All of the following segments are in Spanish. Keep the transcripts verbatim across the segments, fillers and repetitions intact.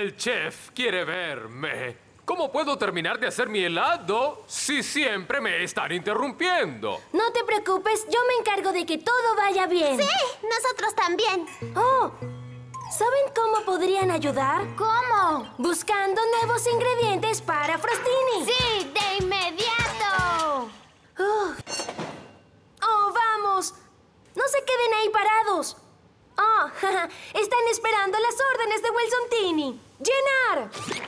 El chef quiere verme. ¿Cómo puedo terminar de hacer mi helado si siempre me están interrumpiendo? No te preocupes, yo me encargo de que todo vaya bien. Sí, nosotros también. Oh, ¿saben cómo podrían ayudar? ¿Cómo? Buscando nuevos ingredientes para Frostini. Sí, de inmediato. Oh, oh vamos. No se queden ahí parados. Oh, están esperando las órdenes de Wilsontini. ¡Llenar!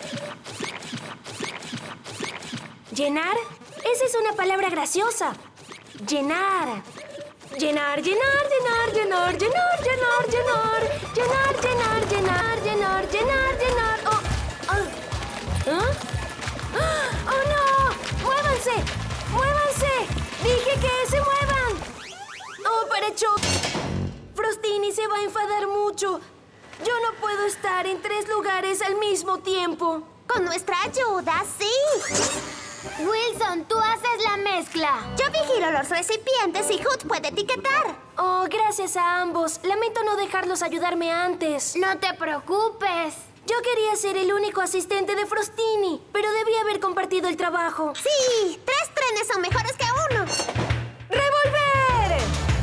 ¿Llenar? Esa es una palabra graciosa. Llenar. Llenar, llenar, llenar, llenar, llenar, llenar, llenar. Llenar, llenar, llenar, llenar, llenar, llenar. Oh, oh. ¿Ah? ¡Oh, no! ¡Muévanse! ¡Muévanse! ¡Dije que se muevan! ¡Oh, para Choc! Frostini se va a enfadar mucho. Yo no puedo estar en tres lugares al mismo tiempo. Con nuestra ayuda, sí. Wilson, tú haces la mezcla. Yo vigilo los recipientes y Hood puede etiquetar. Oh, gracias a ambos. Lamento no dejarlos ayudarme antes. No te preocupes. Yo quería ser el único asistente de Frostini, pero debí haber compartido el trabajo. Sí, tres trenes son mejores que uno. ¡Revolver!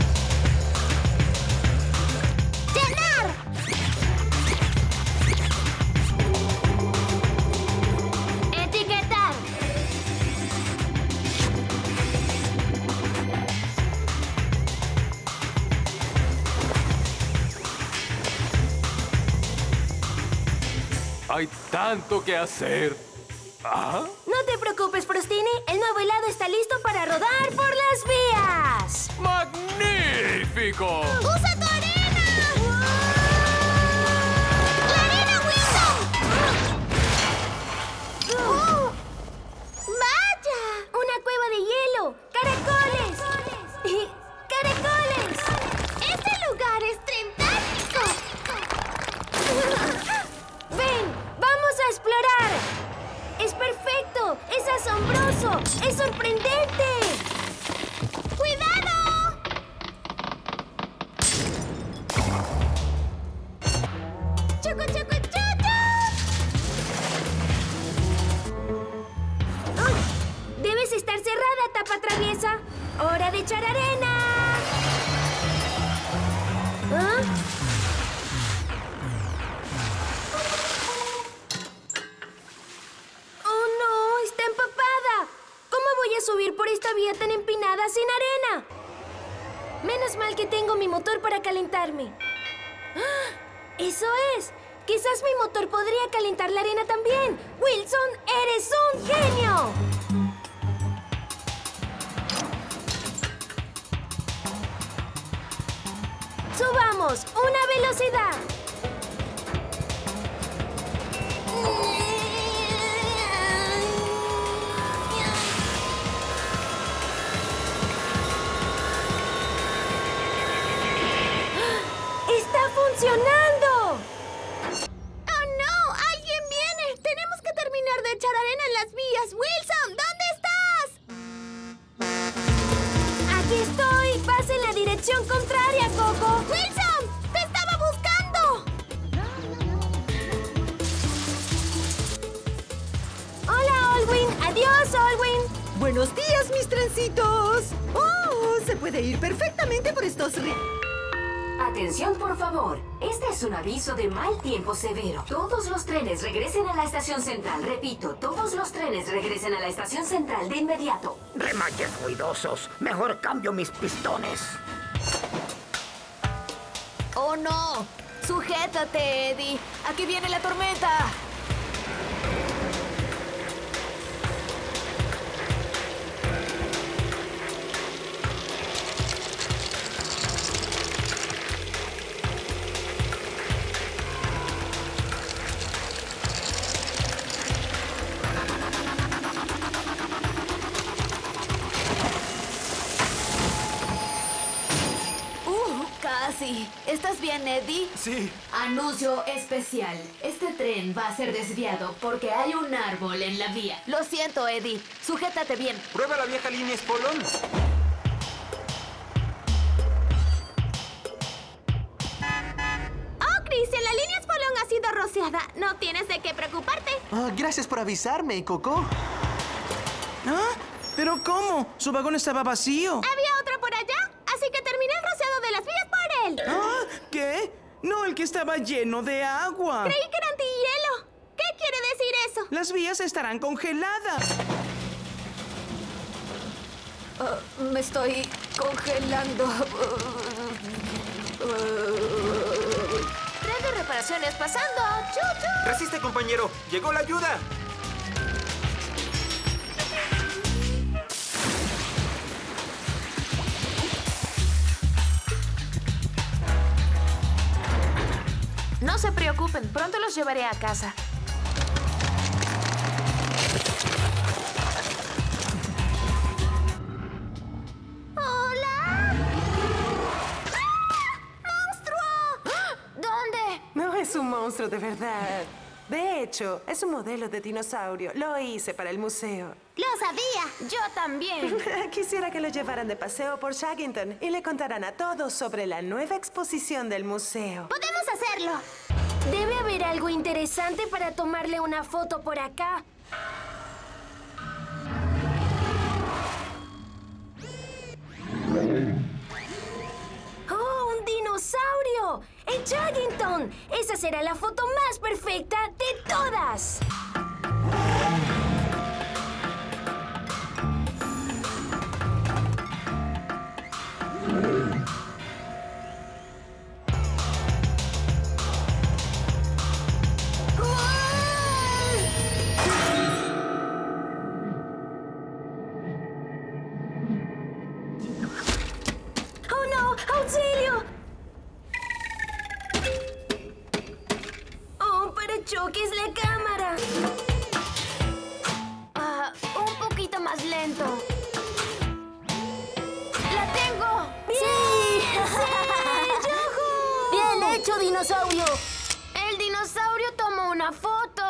¡Llenar! ¡Etiquetar! Hay tanto que hacer. ¿Ah? No te preocupes, Frostini. El nuevo helado está listo para rodar por las vías. ¡Magnífico! ¡Usa tu arena! ¡La arena, Wilson! ¡Oh! ¡Vaya! Una cueva de hielo. ¡Caracoles! ¡Caracoles! ¡Este lugar es fantástico! ¡Ven! ¡Vamos a explorar! ¡Es perfecto! ¡Es asombroso! ¡Es sorprendente! ¡Cuidado! ¡Choco, choco, choco! ¡Ay! Debes estar cerrada, tapa traviesa. ¡Hora de echar arena! ¿Ah? ¡Oh, no! ¡Está empapada! ¿Cómo voy a subir por esta vía tan empinada sin arena? Menos mal que tengo mi motor para calentarme. ¡Ah! ¡Eso es! Quizás mi motor podría calentar la arena también. ¡Wilson, eres un genio! ¡Subamos! ¡Una velocidad! ¡Está funcionando! ¡Oh, no! ¡Alguien viene! ¡Tenemos que terminar de echar arena en las vías! ¡Wilson! ¿Dónde estás? ¡Aquí estoy! ¡Vas en la dirección contraria, Coco! ¡Wilson! ¡Te estaba buscando! ¡Hola, Olwin! ¡Adiós, Olwin! ¡Buenos días, mis trencitos! ¡Oh! Se puede ir perfectamente por estos ri... Atención, por favor. Este es un aviso de mal tiempo severo. Todos los trenes regresen a la estación central. Repito, todos los trenes regresen a la estación central de inmediato. Remaches ruidosos. Mejor cambio mis pistones. ¡Oh, no! ¡Sujétate, Eddie! ¡Aquí viene la tormenta! Sí. ¿Estás bien, Eddie? Sí. Anuncio especial. Este tren va a ser desviado porque hay un árbol en la vía. Lo siento, Eddie. Sujétate bien. Prueba la vieja línea Espolón. Oh, Christian, la línea Espolón ha sido rociada. No tienes de de qué preocuparte. Ah, gracias por avisarme, Coco. ¿Ah? ¿Pero cómo? Su vagón estaba vacío. Había otro por allá, así que terminé el rociado de las vías por él. ¿Ah? ¿Qué? No, el que estaba lleno de agua. Creí que era antihielo. ¿Qué quiere decir eso? Las vías estarán congeladas. Uh, me estoy congelando. Tren de reparaciones pasando. ¡Chu, chu! Resiste, compañero. Llegó la ayuda. No se preocupen, pronto los llevaré a casa. ¡Hola! ¡Ah! ¡Monstruo! ¿Dónde? No es un monstruo de verdad. De hecho, es un modelo de dinosaurio. Lo hice para el museo. Lo sabía. Yo también. Quisiera que lo llevaran de paseo por Shaggington y le contaran a todos sobre la nueva exposición del museo. Podemos hacerlo. Debe haber algo interesante para tomarle una foto por acá. ¡Oh, un dinosaurio! ¡En Shaggington! Esa será la foto más perfecta de todas. ¡Oh, no! ¡Auxilio! ¡Oh, parachoques la cámara! Ah, un poquito más lento. ¡La tengo! ¡Sí! ¡Sí! ¡Yujú! ¡Bien hecho, dinosaurio! El dinosaurio tomó una foto.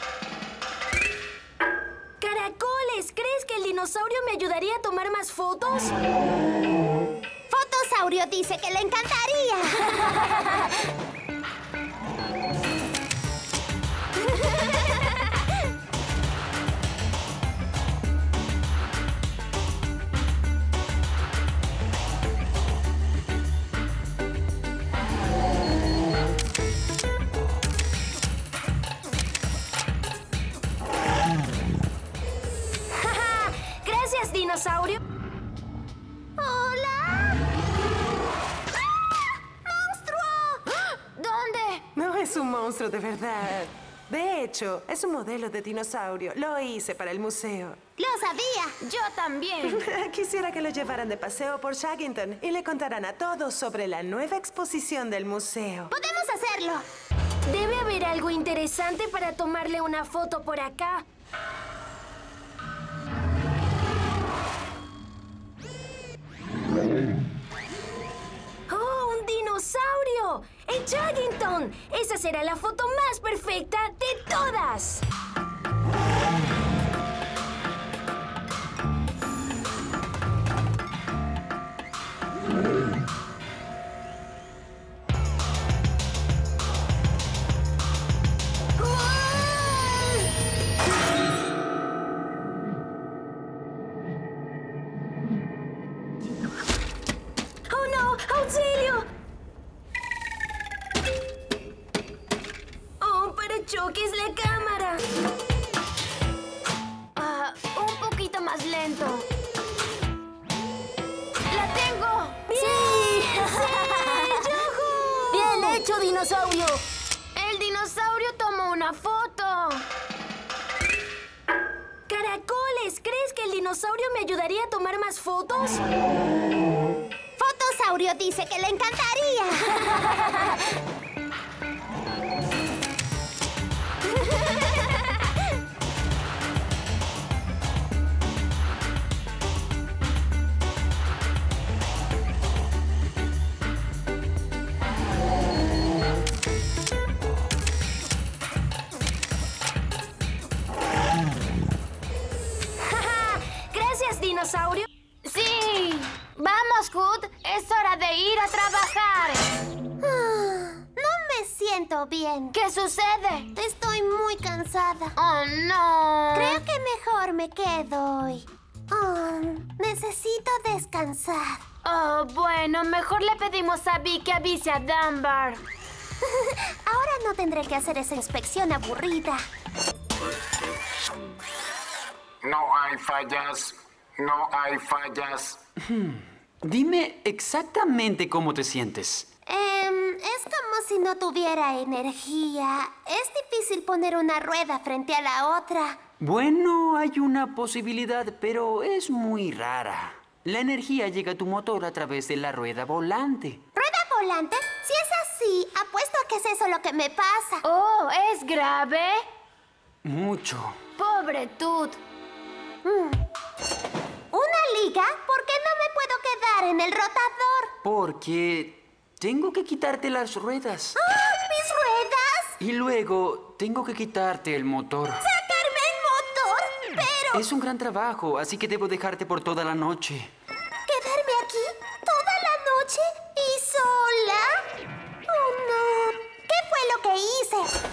¡Caracoles! ¿Crees que el dinosaurio me ayudaría a tomar más fotos? Fotosaurio dice que le encantaría. Gracias, dinosaurio. ¡Hola! ¡Ah! ¡Monstruo! ¿Dónde? No es un monstruo de verdad. De hecho, es un modelo de dinosaurio. Lo hice para el museo. Lo sabía. Yo también. Quisiera que lo llevaran de paseo por Shaggington y le contaran a todos sobre la nueva exposición del museo. Podemos hacerlo. Debe haber algo interesante para tomarle una foto por acá. ¡Oh, un dinosaurio! ¡En Shaggington! Esa será la foto más perfecta de todas. ¡Oh, no! ¡Auxilio! ¡Oh, parachoques la cámara! Ah, un poquito más lento. ¡La tengo! ¡Sí! ¡Sí! ¡Yujú! ¡Bien hecho, dinosaurio! El dinosaurio tomó una foto. ¡Caracoles! ¿Crees que el dinosaurio me ayudaría a tomar más fotos? Fotosaurio dice que le encantaría. Gracias, dinosaurio. ¡Sí! ¡Vamos, Hood! ¡Es hora de ir a trabajar! Ah, no me siento todo bien. ¿Qué sucede? Estoy muy cansada. ¡Oh, no! Creo que mejor me quedo hoy. Oh, necesito descansar. Oh, bueno, mejor le pedimos a Vi que avise a Dunbar. Ahora no tendré que hacer esa inspección aburrida. No hay fallas. No hay fallas. Hmm. Dime exactamente cómo te sientes. Eh, es como si no tuviera energía. Es difícil poner una rueda frente a la otra. Bueno, hay una posibilidad, pero es muy rara. La energía llega a tu motor a través de la rueda volante. ¿Rueda volante? Si es así, apuesto a que es eso lo que me pasa. Oh, ¿es grave? Mucho. Pobre Toot. Mm. ¿Una liga? ¿Por qué no me puedo quedar en el rotador? Porque tengo que quitarte las ruedas. ¡Ah! ¿Mis ruedas? Y luego tengo que quitarte el motor. ¿Sacarme el motor? Pero... Es un gran trabajo, así que debo dejarte por toda la noche. ¿Quedarme aquí toda la noche y sola? Oh, no. ¿Qué fue lo que hice?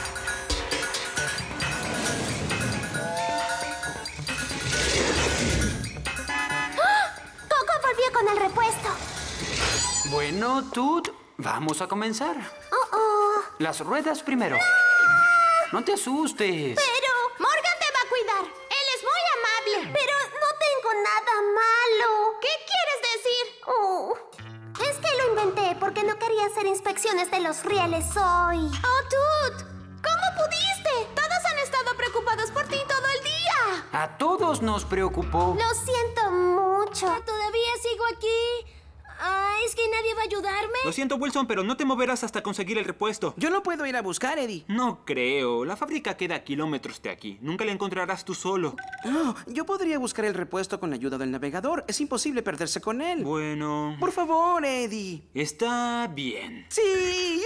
Con el repuesto. Bueno, Toot, vamos a comenzar. Oh, oh. Las ruedas primero. ¡No! No te asustes. Pero Morgan te va a cuidar. Él es muy amable. Pero no tengo nada malo. ¿Qué quieres decir? Oh. Es que lo inventé porque no quería hacer inspecciones de los rieles hoy. Oh, Toot, ¿cómo pudiste? Todos han estado preocupados por ti todo el día. A todos nos preocupó. Lo siento mucho. Todavía sigo aquí. Ah, ¿es que nadie va a ayudarme? Lo siento, Wilson, pero no te moverás hasta conseguir el repuesto. Yo no puedo ir a buscar, Eddie. No creo. La fábrica queda a kilómetros de aquí. Nunca la encontrarás tú solo. No, yo podría buscar el repuesto con la ayuda del navegador. Es imposible perderse con él. Bueno... Por favor, Eddie. Está bien. ¡Sí!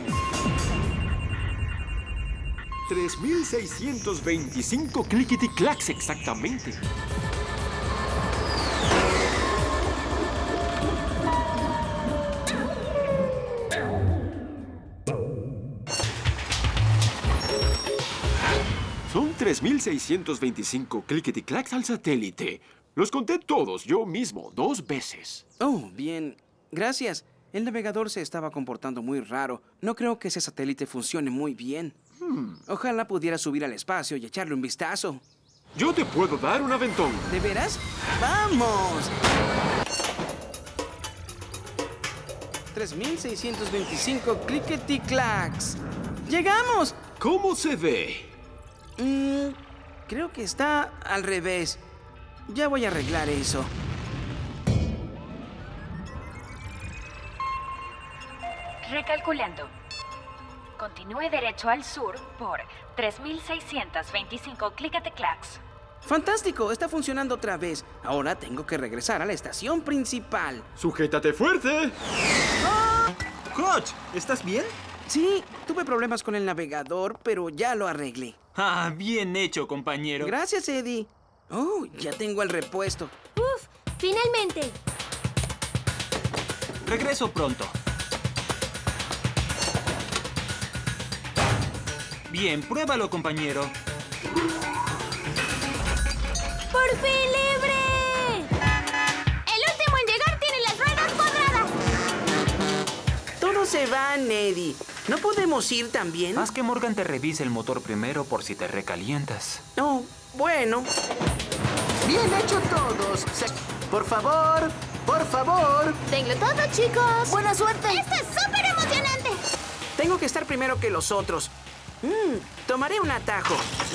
tres mil seiscientos veinticinco clickety-clacks exactamente. Son tres mil seiscientos veinticinco clickety-clacks al satélite. Los conté todos yo mismo, dos veces. Oh, bien. Gracias. El navegador se estaba comportando muy raro. No creo que ese satélite funcione muy bien. Hmm. Ojalá pudiera subir al espacio y echarle un vistazo. Yo te puedo dar un aventón. ¿De veras? ¡Vamos! tres mil seiscientos veinticinco clickety-clacks. ¡Llegamos! ¿Cómo se ve? Mm, creo que está al revés. Ya voy a arreglar eso. Recalculando. Continúe derecho al sur por tres mil seiscientos veinticinco clickety-clacks. ¡Fantástico! Está funcionando otra vez. Ahora tengo que regresar a la estación principal. ¡Sujétate fuerte! ¡Ah! Hutch, ¿estás bien? Sí, tuve problemas con el navegador, pero ya lo arreglé. Ah, bien hecho, compañero. Gracias, Eddie. Oh, ya tengo el repuesto. ¡Uf! ¡Finalmente! Regreso pronto. Bien, pruébalo, compañero. ¡Por fin libre! El último en llegar tiene las ruedas cuadradas. Todos se van, Eddie. ¿No podemos ir también? Haz que Morgan te revise el motor primero por si te recalientas. Oh, bueno. Bien hecho todos. Por favor, por favor. Tenlo todo, chicos. ¡Buena suerte! ¡Esto es súper emocionante! Tengo que estar primero que los otros. Mm, tomaré un atajo.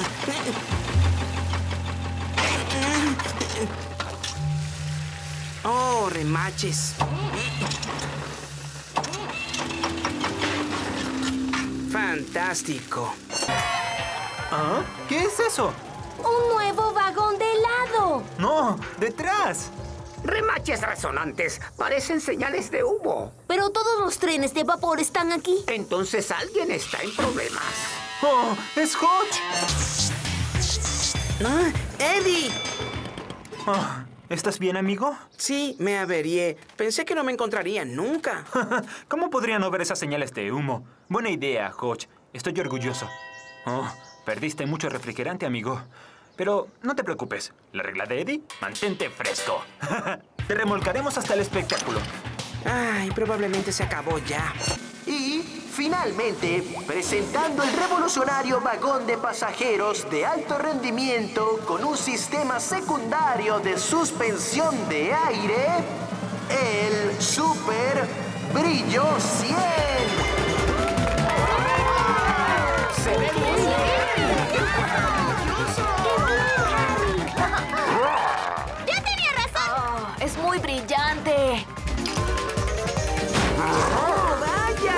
Oh, remaches. Fantástico. ¿Ah? ¿Qué es eso? ¡Un nuevo vagón de helado! ¡No! ¡Detrás! Remaches resonantes. Parecen señales de humo. Pero todos los trenes de vapor están aquí. Entonces alguien está en problemas. ¡Oh! ¡Es Hutch! Ah, ¡Eddie! Oh, ¿Estás bien, amigo? Sí, me averié. Pensé que no me encontraría nunca. ¿Cómo podría no ver esas señales de humo? Buena idea, Hotch. Estoy orgulloso. Oh, perdiste mucho refrigerante, amigo. Pero no te preocupes. La regla de Eddie, mantente fresco. Te remolcaremos hasta el espectáculo. Ay, probablemente se acabó ya. Y, finalmente, presentando el revolucionario vagón de pasajeros de alto rendimiento con un sistema secundario de suspensión de aire, el Super Brillo cien. ¡Se ve muy bien! ¡Ya tenía razón! Oh, es muy brillante. ¡Oh, vaya!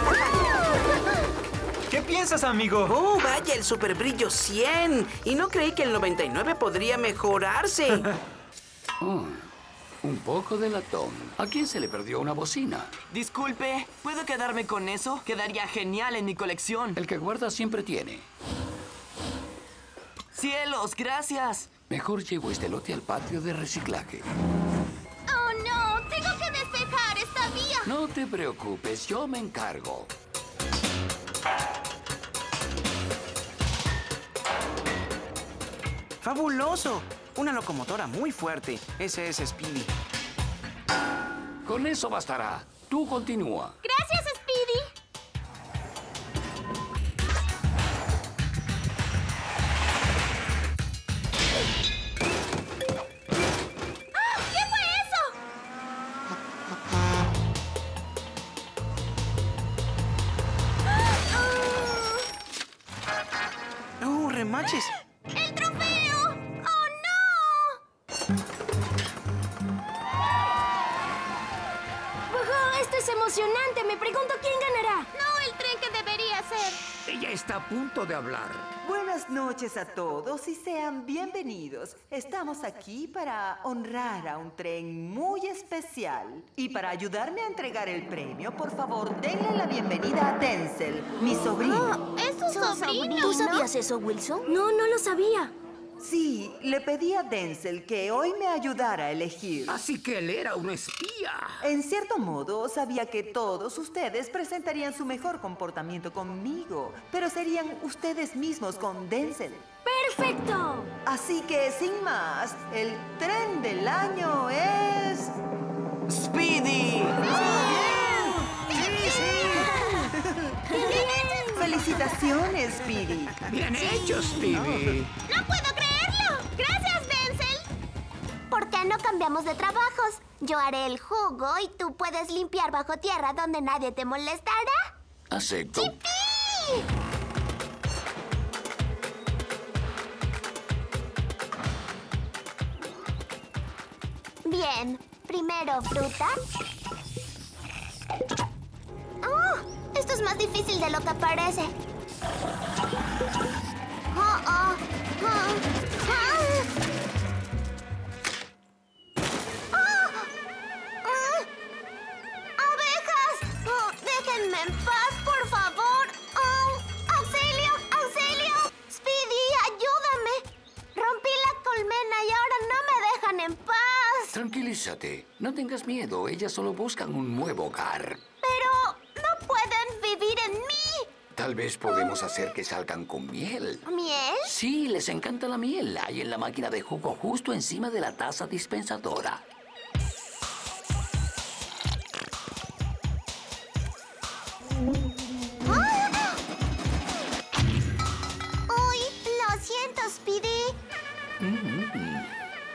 ¿Qué piensas, amigo? ¡Oh, vaya, el Super Brillo cien! Y no creí que el noventa y nueve podría mejorarse. Oh, un poco de latón. ¿A quién se le perdió una bocina? Disculpe, ¿puedo quedarme con eso? Quedaría genial en mi colección. El que guarda siempre tiene. ¡Cielos, gracias! Mejor llevo este lote al patio de reciclaje. ¡Oh, no! ¡Tengo que despejar esta vía! No te preocupes, yo me encargo. ¡Fabuloso! Una locomotora muy fuerte. Ese es Speedy. Con eso bastará. Tú continúa. ¡Gracias, Speedy! ¡Ah! ¿Qué fue eso? ¡Oh, remaches! ¡El trofeo! ¡Oh, no! ¡Ujú! ¡Esto es emocionante! Me pregunto quién ganará. No el tren que debería ser. Ella está a punto de hablar. Buenas noches a todos y sean bienvenidos. Estamos aquí para honrar a un tren muy especial. Y para ayudarme a entregar el premio, por favor, denle la bienvenida a Denzel, mi sobrino. Oh, es su sobrino, ¿Tú sabías ¿no? eso, Wilson? No, no lo sabía. Sí, le pedí a Denzel que hoy me ayudara a elegir. Así que él era un espía. En cierto modo, sabía que todos ustedes presentarían su mejor comportamiento conmigo, pero serían ustedes mismos con Denzel. ¡Perfecto! Así que, sin más, el tren del año es... ¡Speedy! ¡Sí, sí! ¡Felicitaciones, Speedy! Bien hecho, Speedy. ¡No puedo creerlo! ¡Gracias, Denzel! ¿Por qué no cambiamos de trabajos? Yo haré el jugo y tú puedes limpiar bajo tierra donde nadie te molestará. Acepto. ¡Yipi! Bien, primero fruta. ¡Oh! Esto es más difícil de lo que parece. Oh, oh, oh, oh. ¡Oh! ¡Ah! ¡Abejas! Oh, déjenme en paz, por favor. Oh, ¡auxilio! ¡Auxilio! Speedy, ayúdame. Rompí la colmena y ahora no me dejan en paz. Tranquilízate. No tengas miedo. Ellas solo buscan un nuevo hogar. Pero no pueden vivir en mí. Tal vez podemos hacer que salgan con miel. ¿Miel? Sí, les encanta la miel. Hay en la máquina de jugo justo encima de la taza dispensadora. ¡Ah! Uy, lo siento, Speedy. Mm.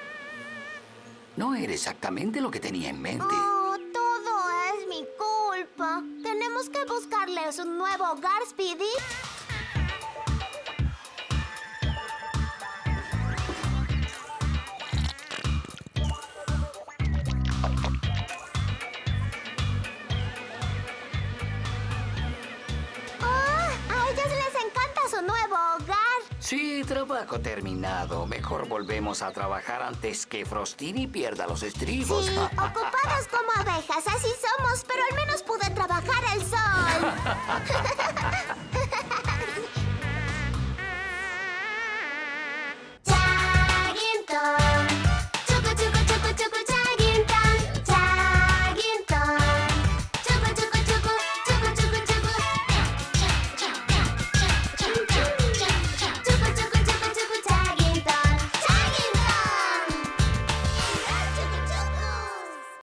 No era exactamente lo que tenía en mente. Oh, todo es mi culpa. Tenemos que buscarles un nuevo hogar, Speedy. Oh, a ellos les encanta su nuevo hogar. Sí, trabajo terminado. Mejor volvemos a trabajar antes que Frostini pierda los estribos. Sí, ocupados